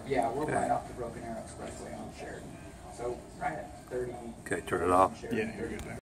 Yeah, we're right off the Broken Arrow Expressway on Sheridan. So right at 30. Okay, turn it off. Sheridan, Yeah, you're good there.